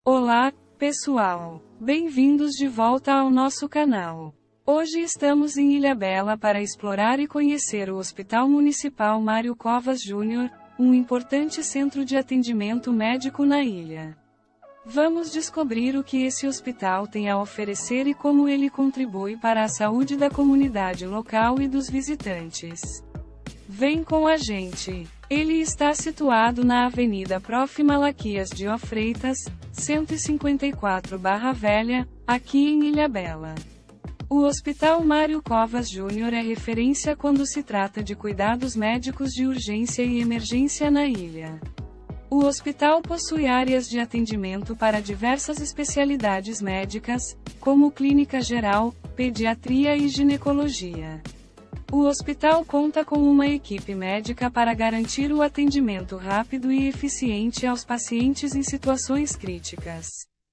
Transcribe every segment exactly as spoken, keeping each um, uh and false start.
Olá, pessoal! Bem-vindos de volta ao nosso canal. Hoje estamos em Ilhabela para explorar e conhecer o Hospital Municipal Mário Covas Júnior, um importante centro de atendimento médico na ilha. Vamos descobrir o que esse hospital tem a oferecer e como ele contribui para a saúde da comunidade local e dos visitantes. Vem com a gente! Ele está situado na Avenida Prof. Malaquias de O Freitas, cento e cinquenta e quatro Barra Velha, aqui em Ilhabela. O Hospital Mário Covas Júnior é referência quando se trata de cuidados médicos de urgência e emergência na ilha. O hospital possui áreas de atendimento para diversas especialidades médicas, como clínica geral, pediatria e ginecologia. O hospital conta com uma equipe médica para garantir o atendimento rápido e eficiente aos pacientes em situações críticas.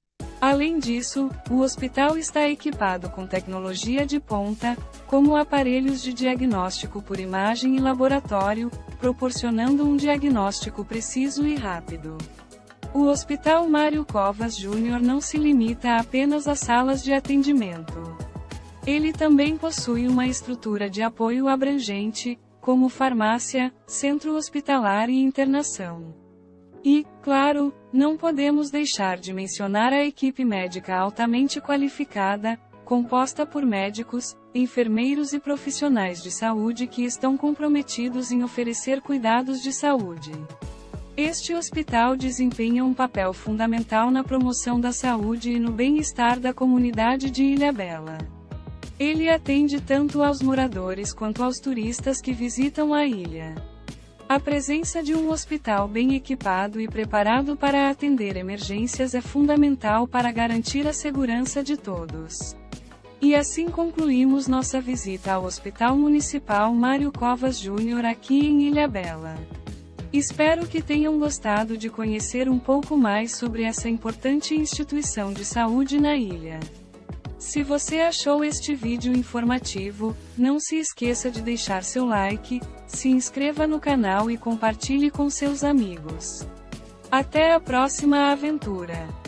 Além disso, o hospital está equipado com tecnologia de ponta, como aparelhos de diagnóstico por imagem e laboratório, proporcionando um diagnóstico preciso e rápido. O Hospital Mário Covas Júnior não se limita apenas a salas de atendimento. Ele também possui uma estrutura de apoio abrangente, como farmácia, centro hospitalar e internação. E, claro, não podemos deixar de mencionar a equipe médica altamente qualificada, composta por médicos, enfermeiros e profissionais de saúde que estão comprometidos em oferecer cuidados de saúde. Este hospital desempenha um papel fundamental na promoção da saúde e no bem-estar da comunidade de Ilhabela. Ele atende tanto aos moradores quanto aos turistas que visitam a ilha. A presença de um hospital bem equipado e preparado para atender emergências é fundamental para garantir a segurança de todos. E assim concluímos nossa visita ao Hospital Municipal Mário Covas Júnior aqui em Ilhabela. Espero que tenham gostado de conhecer um pouco mais sobre essa importante instituição de saúde na ilha. Se você achou este vídeo informativo, não se esqueça de deixar seu like, se inscreva no canal e compartilhe com seus amigos. Até a próxima aventura!